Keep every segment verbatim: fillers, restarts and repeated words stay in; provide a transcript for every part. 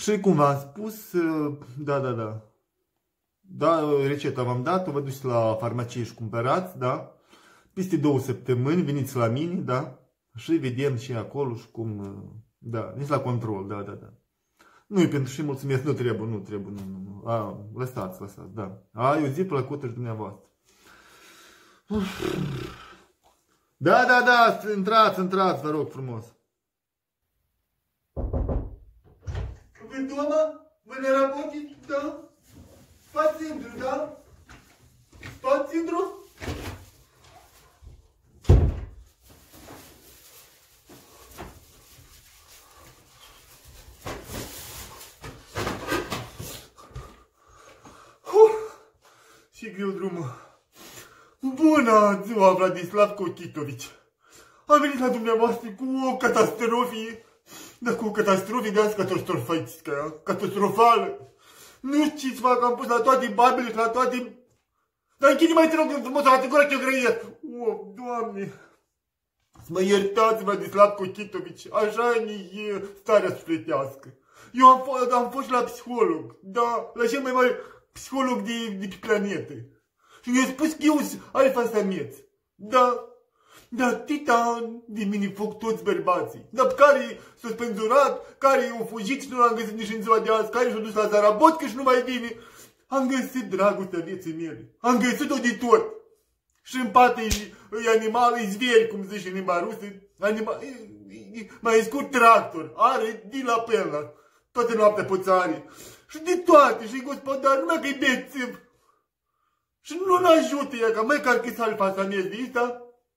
Și cum v-am spus, da, da, da. Da, rețeta v-am dat-o, vă duceți la farmacie și cumpărați, da? Peste două săptămâni veniți la mine, da? Și vedem și acolo și cum, da, veniți la control, da, da, da. Nu-i pentru și mulțumesc, nu trebuie, nu trebuie, nu, nu, nu. A, lăsați, lăsați, da. A, e o zi plăcută și dumneavoastră. Da, da, da, intrați, intrați, vă rog frumos. Вы дома? Вы на работе? Да? По центру, да? По центру? Și greu drumul. Bună ziua, Vladislav Cochitovici. Am venit la dumneavoastră cu o catastrofie. Dar cu o catastrofie de azi catastrofală. Nu știți, mă, că am pus la toate babele și la toate... Dar închide mai te rog frumos, la gura că eu grăiesc. O, Doamne. Să mă iertați, Vladislav Cochitovici. Așa e starea sufletească. Eu am, am fost la psiholog. Da, la cel mai mare psiholog de, de pe planetă. Și mi-a spus că eu sunt alfa sameț. Da. Dar atâta de mine foc toți bărbații. Dar care s-a spânzurat, care au fugit și nu l-am găsit nici în ziua de azi, care s-a dus la Zarabotcă și nu mai vine. Am găsit dragostea vieții mele. Am găsit-o de tot. Și în pat e, e animal, e zveri, cum zice în limba rusă. Animal, e, e, mai scurt tractor. Are de la pelă. Toată noaptea poțare. Și de toate. Și gospodar, numai că e bețiv. Și nu-l ajută ea, ca măcar că s-al fasanez de asta.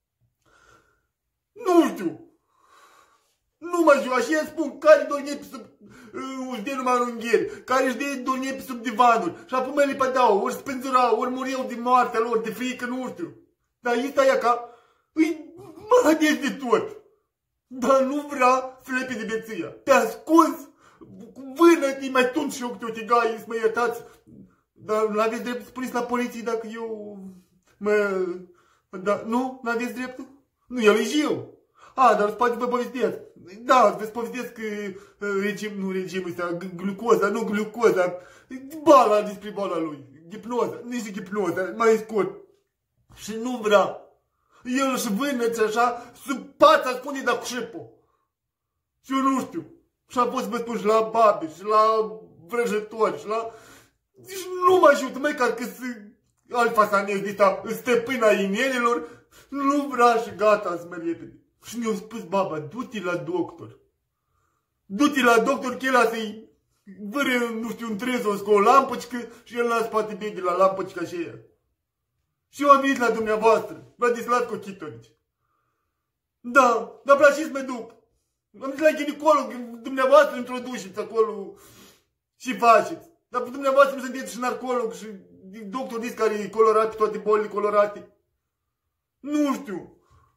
Nu știu. Nu mă știu, așa spun, care dorme pe sub uh, de numai rungheri, care își dorme pe sub divanuri. Și apoi mă lepădau, ori spânzurau, ori mureau de moartea lor, de frică, nu știu. Dar asta e ca, îi măhădesc de tot. Dar nu vrea să lepe de beția. Te ascunzi, vână-te, mai tund și eu câte o tigaie, să mă iertați. Dar nu aveți drept să spuneți la poliție dacă eu mă... Da, nu? Nu aveți dreptul? Nu, el e jiu. A, dar poate vă povestesc. Da, vă povestesc că regim, nu regimul ăsta, glucoza, nu glucoza. Bala despre boala lui. Hipnoza, nici hipnoza, mai scurt. Și nu vrea. El își vânăți așa, sub pața spune de șipul. Și eu nu știu. Și apoi să vă spun și la babe, și la vrăjători, și la... Deci nu mă ajută, măcar că sunt alfa sanez de ăsta, stăpâna inelelor. Nu vrea și gata, să mă repede. Și mi-a spus baba, du-te la doctor. Du-te la doctor, că el a să-i vâră, nu știu, un trezos cu o lampăcică și el n-a spate bine la lampăcică și ea. Și eu am venit la dumneavoastră, Vladislav Cochitovici. Da, dar vreau și să mă duc. Am zis la ginecolog, dumneavoastră introduceți acolo și faceți. Dar dumneavoastră nu sunteți și narcolog și doctor dis care e colorat pe toate bolile colorate. Nu știu.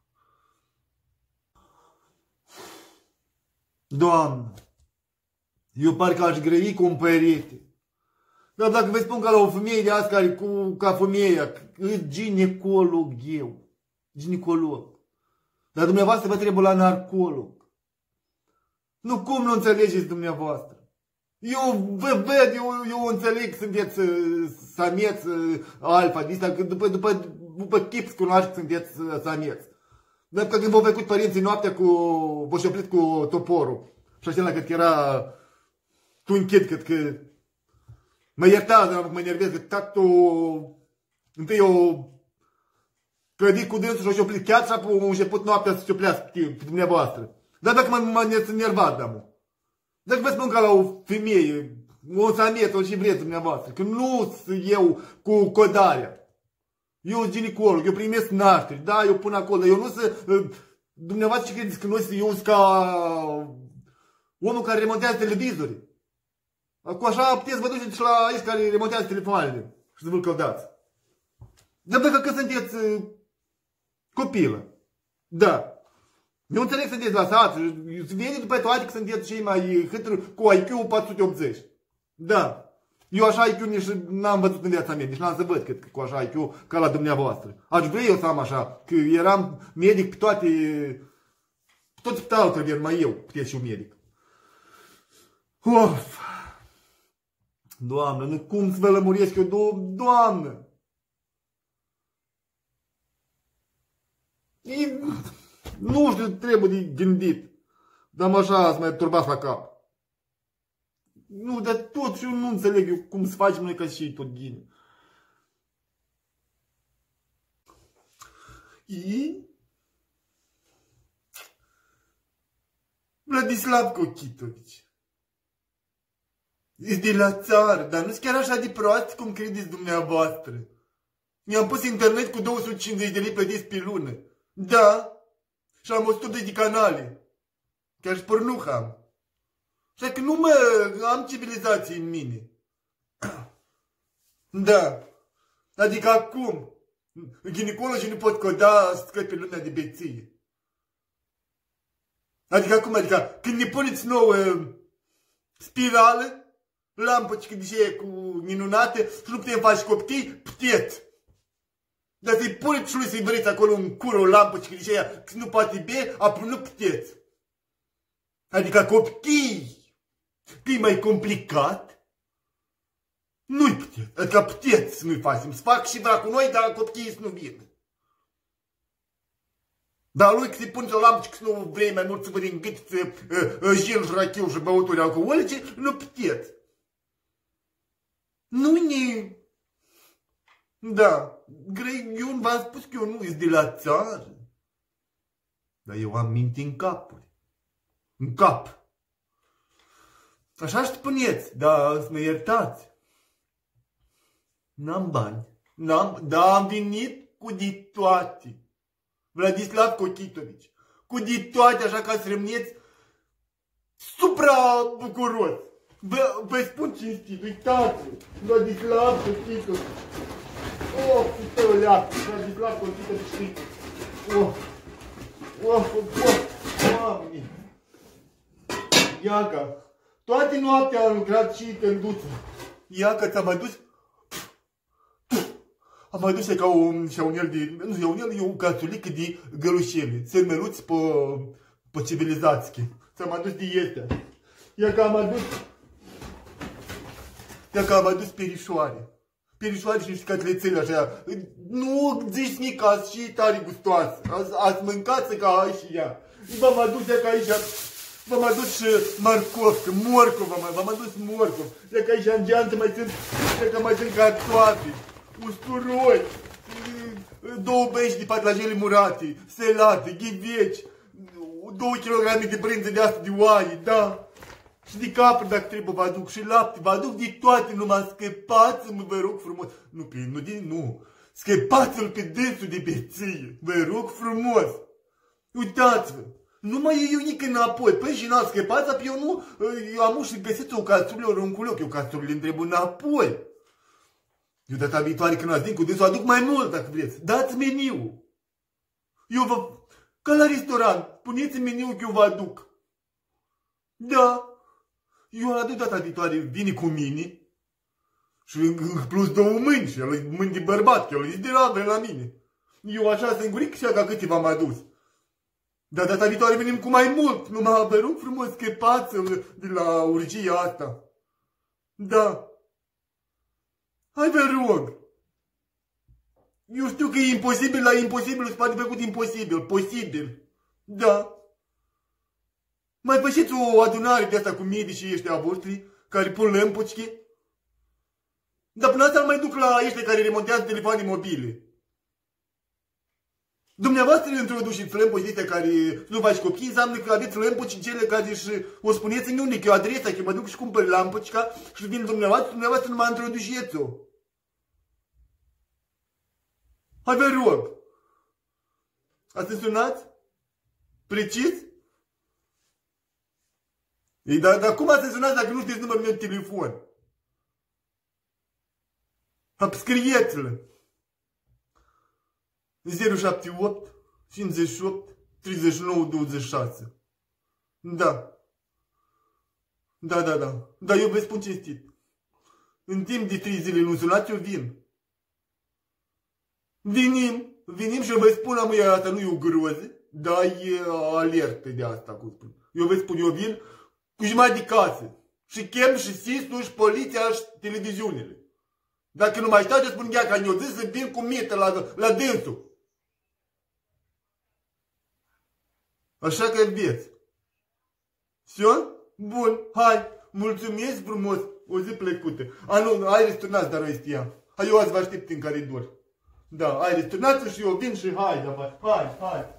Doamnă, eu parcă aș grăi cu un perete. Dar dacă vă spun ca la o femeie de azi care cu, ca femeia, e ginecolog eu. Ginecolog. Dar dumneavoastră vă trebuie la narcolog. Nu, cum nu înțelegeți dumneavoastră? Eu vă văd, eu, eu înțeleg, sunteți sameț, alfa, de asta, că după, după, după chip să cunoaște că sunteți sameț. Dar că când v-au făcut părinții noaptea cu, v-au șoplit cu toporul. Și așa, cred că era, tu închid, cred că, mă iertați, dar mă enervez, că tactul, întâi eu clădit cu dânsul și au șoplit chiar și apoi au început noaptea să șoplească pe dumneavoastră. Dar dacă m-am enervat, da, mă. Dacă vă spun ca la o femeie, o sameță, o și vreți dumneavoastră, că nu sunt eu cu codarea. Eu sunt ginecolog, eu primesc nașteri, da, eu pun acolo, eu nu sunt, dumneavoastră ce credeți că noi eu sunt ca omul care remontează televizori. Cu așa puteți vă duceți la aici care remontează telefoanele și să vă-l căldați. Dar dacă că sunteți copilă, da. Eu înțeleg că sunteți lăsați, vine după toate că sunteți cei mai hâtri cu I Q patru sute optzeci. Da. Eu așa I Q nici n-am văzut în viața mea, nici n-am să văd cât cu așa I Q ca la dumneavoastră. Aș vrea eu să am așa, că eram medic pe toate, pe tot spitalul trebuie, mai eu, puteți și un medic. Of. Doamnă, nu cum să vă lămuresc eu, do doamnă? E, nu știu, trebuie de gândit. Dar așa ați mai turbați la cap. Nu, dar tot eu nu înțeleg eu cum să facem noi ca și tot ghine. E? Vladislav Cochitovici. E de la țară, dar nu-s chiar așa de prost cum credeți dumneavoastră. Mi-am pus internet cu două sute cincizeci de lei plătiți pe lună. Da. Și am o sută de canale. Chiar și pornuha am. Așa că nu mă am civilizație în mine. Da. Adică acum ginecologii nu pot coda să scăpi pe lumea de beție. Adică acum, adică când ne puneți nouă spirală, lampăci de ce cu minunate și nu putem face copii, puteți. Dar să-i puneți și lui să-i vreți acolo în cură o lampăci de ce aia, că nu poate bea, apoi nu puteți. Adică copii, că e mai complicat, nu-i puteți. Adică puteți să nu-i facem. Să fac și vrea cu noi, dar copiii să nu vină. Dar lui că se pune o lampă și că nu vrei mai mult să vă din gât jel și rachiu și băuturi alcoolice, nu puteți. Nu ne... Da, grei, eu v-am spus că eu nu sunt de la țară. Dar eu am minte în capuri. În cap. Așa spuneți, dar să mă iertați. N-am bani. N-am, dar am venit cu de toate. Vladislav Cochitovici. Cu de toate, așa ca să rămâneți supra bucuros. Vă, vă spun cinstit, uitați, Vladislav Cochitovici. Oh, câte o leacă, Vladislav Cochitovici. Oh, oh, oh, oh, Doamne. Iaca, toate noaptea am lucrat și călduță. Iaca, ți-am adus... Am adus ca un șaunel de... Nu, șaunel e o cațulică de gălușele. Sărmeluți pe... pe civilizație. Ți-am adus de este. Iaca, am adus... Iaca, am adus perișoare. Perișoare și niște catlețele așa. Nu zici nici azi și tare gustoasă. Ați, ați mâncat ca ai și ea. V-am adus ca aici... V-am adus și marcovcă, morcovă, v-am adus morcov. E că aici în geanță mai sunt, e că mai sunt cartofi, usturoi, două băieți de patlajele murate, selate, ghiveci, două kilograme de brânză de asta de oaie, da. Și de capri dacă trebuie vă aduc și lapte, vă aduc de toate, numai scăpați-mă, vă rog frumos. Nu, pe, nu, de, nu, scăpați-l pe dânsul de beție, vă rog frumos. Uitați-vă. Nu mai e eu nici înapoi. Păi și n-am scăpat, dar eu nu... Eu am și găsit o castrurile, ori un culoc. Eu castrurile îmi trebuie înapoi. Eu data viitoare când ați din cu dânsul, aduc mai mult dacă vreți. Dați meniu. Eu vă... Ca la restaurant. Puneți meniu că eu vă aduc. Da. Eu aduc data viitoare, vine cu mine. Și plus două mâini. Și el e mâini de bărbat, că el e de la, la mine. Eu așa singuric și ca câte v-am adus. Dar data viitoare venim cu mai mult. Numai vă rog frumos, scăpați-l de la urgia asta. Da. Hai vă rog. Eu știu că e imposibil, la imposibil se poate făcut imposibil. Posibil. Da. Mai faceți o adunare de asta cu medicii ăștia voștri, care pun lămpuci. Dar până asta mai duc la ăștia care remontează telefoane mobile. Dumneavoastră introduceți lămpuci astea care nu faci copii, înseamnă că aveți lămpuci în cele care și o spuneți-mi unde, că eu adresa, că mă duc și cumpăr lampucica și vin dumneavoastră, dumneavoastră nu mă introduceți-o. Hai vă rog. Ați sunat? Precis? Ei, dar, dar cum ați sunat dacă nu știți numărul meu de telefon? Scrieți-l. zero șapte opt cincizeci și opt treizeci și nouă douăzeci și șase. Da. Da, da, da. Dar eu vă spun cinstit. În timp de trei zile nu sunați, eu vin. Vinim. Vinim și eu vă spun, amuia asta nu e o groză, dar e alertă de asta, cum spun. Eu vă spun, eu vin cu jumătate de casă. și chem și sistul și poliția și televiziunile. Dacă nu mai știu ce spun ea ca ne-o zis să vin cu mită la, la dânsul. Așa că vieți. Sion? Bun, hai, mulțumesc frumos, o zi plăcută. A, nu, hai răsturnați, dar o știam. Hai, eu azi vă aștept în coridor. Da, hai, răsturnați și eu vin și hai, da, hai, hai.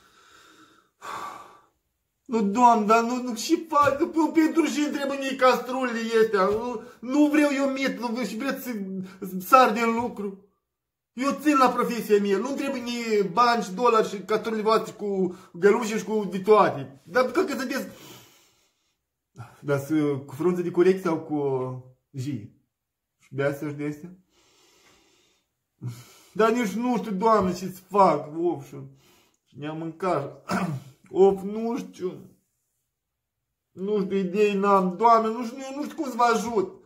Nu, Doamne, dar nu, nu, și fac, pentru și trebuie mie castrolele astea. Nu, nu vreau eu mit, nu, și vreți să sar din lucru. Eu țin la profesia mea, nu trebuie mie bani și dolari și castrolele voastre cu găluși și cu de toate. Dar cred că sunteți... Dar cu frunze de corecție sau cu ji? Și de astea și de astea? Dar nici nu știu, Doamne, ce-ți fac, of, și ne-am mâncat. Of, nu știu. Nu știu, idei n-am, Doamne, nu știu, nu știu cum să vă ajut.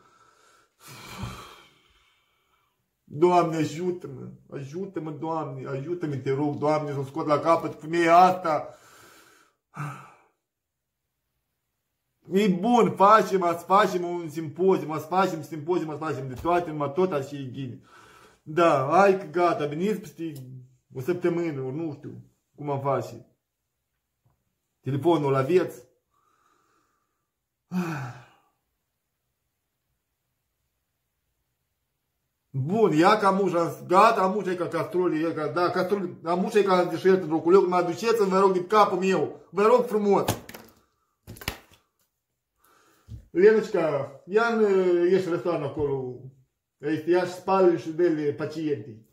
Doamne, ajută-mă, ajută-mă, Doamne, ajută-mă, te rog, Doamne, să-mi scot la capăt femeia asta. E bun, facem, azi facem un simpozium, azi facem simpozium, azi facem de toate, numai tot așa e ghine. Da, hai că gata, veniți peste o săptămână, ori nu știu cum am face. Telefonul aveți? Bun, ia ca mușa, gata, mușa e ca castrolii, e ca, da, castrolii, da, mușa e ca deșert în roculeoc, mă aduceți, vă rog, din capul meu, vă rog frumos. Lenăcica, ia în, ieși în restaurant acolo, ia și spală și dă-le pacientii.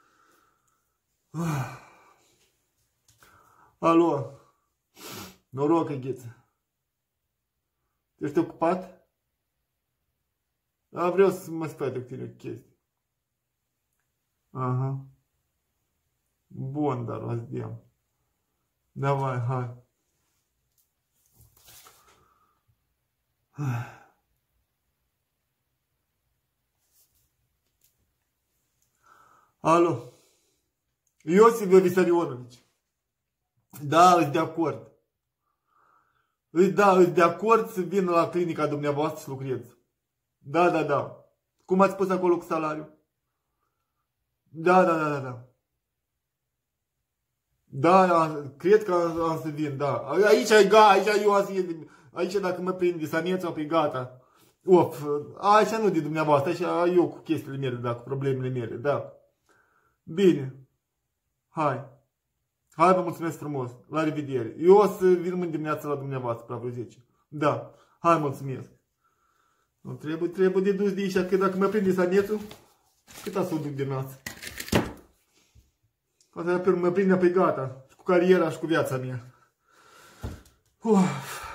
Alo, noroc, Gheță. Ești ocupat? Da, vreau să mă spui cu tine o chestie. Aha. Bun, dar o zdem. Давай, hai. Alo. Iosif Vissarionovici. Da, îți de acord. Da, îți de acord să vin la clinica dumneavoastră să lucrez. Da, da, da. Cum ați spus acolo cu salariul? Da, da, da, da, da. Da, cred că am să vin, da. Aici e gata, aici eu azi, aici dacă mă prind de sanieță, pe gata. Of, așa nu de dumneavoastră, așa eu cu chestiile mele, da, cu problemele mele, da. Bine. Hai. Hai, vă mulțumesc frumos. La revedere. Eu o să vin mâine dimineața la dumneavoastră, la vreo zece. Da. Hai, mulțumesc. Nu trebuie, trebuie de dus de aici, că dacă mă prinde saniețul, cât a să o duc de nas? Asta pe mă prinde pe gata. Și cu cariera și cu viața mea. Uf.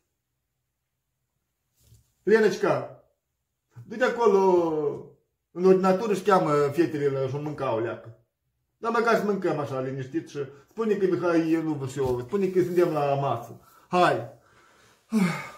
Lenăcica, du-te acolo în ordinatoră și cheamă fetele la și mânca o leacă. Dar măcar să mâncăm așa liniștit și spune că Mihai e nu vă și eu. Spune că suntem la masă. Hai!